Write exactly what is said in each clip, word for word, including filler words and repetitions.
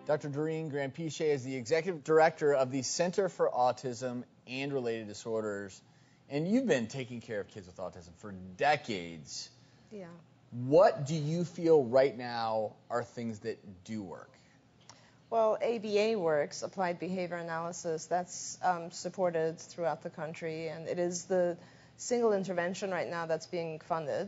Doctor Doreen Granpeesheh is the Executive Director of the Center for Autism and Related Disorders, and you've been taking care of kids with autism for decades. Yeah. What do you feel right now are things that do work? Well, A B A works, Applied Behavior Analysis. That's um, supported throughout the country, and it is the single intervention right now that's being funded.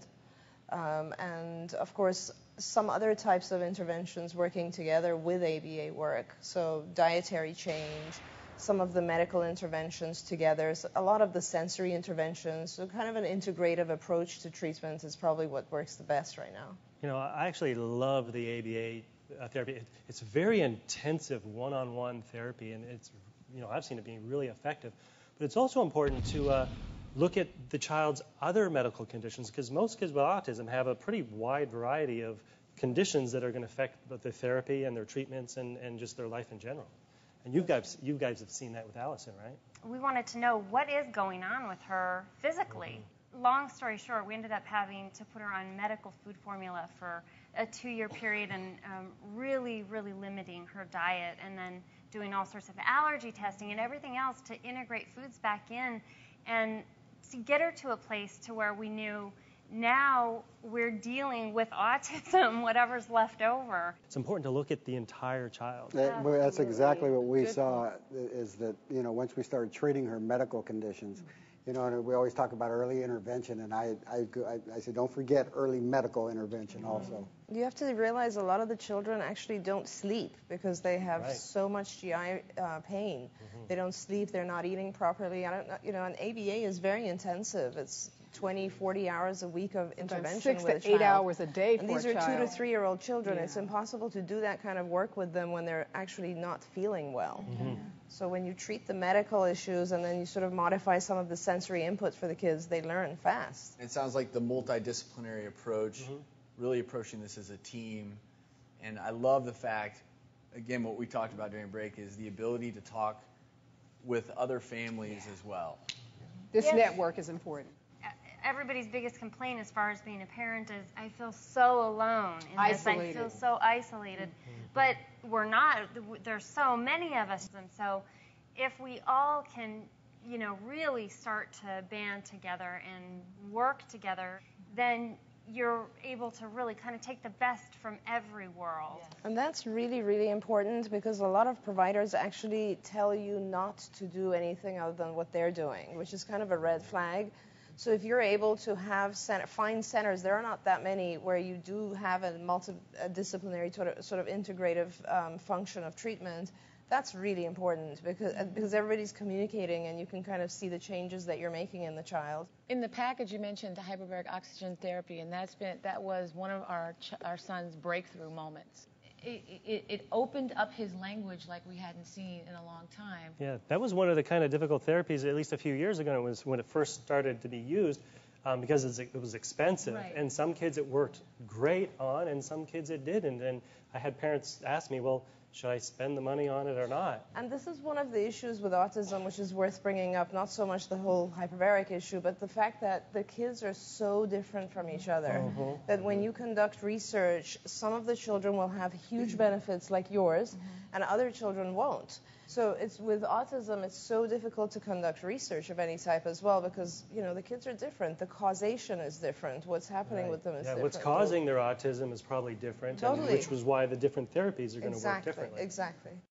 Um, and, of course, some other types of interventions working together with A B A work. So dietary change, some of the medical interventions together, so a lot of the sensory interventions. So kind of an integrative approach to treatment is probably what works the best right now. You know, I actually love the A B A uh, therapy. It, it's very intensive one-on-one therapy, and it's, you know, I've seen it being really effective. But it's also important to uh, look at the child's other medical conditions, because most kids with autism have a pretty wide variety of conditions that are going to affect both their therapy and their treatments and, and just their life in general. And you guys, you guys have seen that with Allison, right? We wanted to know what is going on with her physically. Mm-hmm. Long story short, we ended up having to put her on medical food formula for a two-year period and um, really, really limiting her diet, and then doing all sorts of allergy testing and everything else to integrate foods back in and to get her to a place to where we knew now we're dealing with autism, whatever's left over. It's important to look at the entire child. That, that's exactly what we saw, is that, you know, once we started treating her medical conditions, you know, and we always talk about early intervention, and I, I, I, I say don't forget early medical intervention also. You have to realize a lot of the children actually don't sleep because they have right. so much G I uh, pain. Mm-hmm. They don't sleep, they're not eating properly. I don't know, you know, an A B A is very intensive. It's twenty, forty hours a week of intervention six with to a eight child. hours a day for and these a are child. two to three year old children. Yeah. It's impossible to do that kind of work with them when they're actually not feeling well. Mm-hmm. So when you treat the medical issues and then you sort of modify some of the sensory inputs for the kids, they learn fast. It sounds like the multidisciplinary approach, mm-hmm. really approaching this as a team. And I love the fact, again, what we talked about during break is the ability to talk with other families yeah. as well. This yes. network is important. Everybody's biggest complaint as far as being a parent is, I feel so alone in isolated. this. I feel so isolated. Mm-hmm. But we're not. There's so many of us. And so if we all can, you know, really start to band together and work together, then you're able to really kind of take the best from every world. Yes. And that's really, really important, because a lot of providers actually tell you not to do anything other than what they're doing, which is kind of a red flag. So if you're able to have center, find centers, there are not that many where you do have a multidisciplinary sort of, sort of integrative um, function of treatment. That's really important, because because everybody's communicating and you can kind of see the changes that you're making in the child. In the package, you mentioned the hyperbaric oxygen therapy, and that's been that was one of our ch our son's breakthrough moments. It, it, it opened up his language like we hadn't seen in a long time. Yeah, that was one of the kind of difficult therapies, at least a few years ago, it was when it first started to be used, um, because it's, it was expensive. Right. And some kids it worked great on, and some kids it didn't. And I had parents ask me, well, should I spend the money on it or not? And this is one of the issues with autism, which is worth bringing up, not so much the whole hyperbaric issue, but the fact that the kids are so different from each other, mm-hmm. that when you conduct research, some of the children will have huge benefits like yours, mm-hmm. and other children won't. So it's with autism, it's so difficult to conduct research of any type as well, because, you know, the kids are different. The causation is different. What's happening right. with them is yeah, different. What's causing their autism is probably different, Totally. and which was why the different therapies are going to exactly. work differently. Exactly.